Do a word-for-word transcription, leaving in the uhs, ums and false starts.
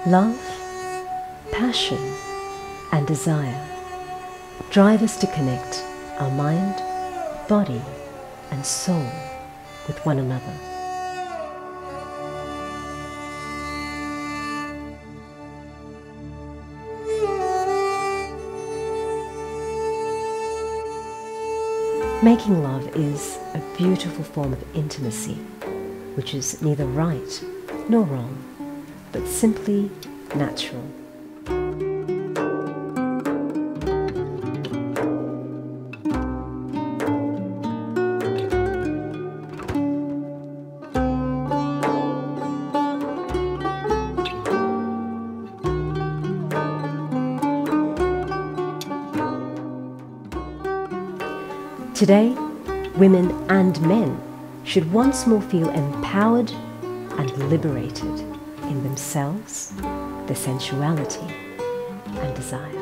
Love, passion, and desire drive us to connect our mind, body, and soul with one another. Making love is a beautiful form of intimacy, which is neither right nor wrong, but simply natural. Today, women and men should once more feel empowered and liberated in themselves, their sensuality and desire.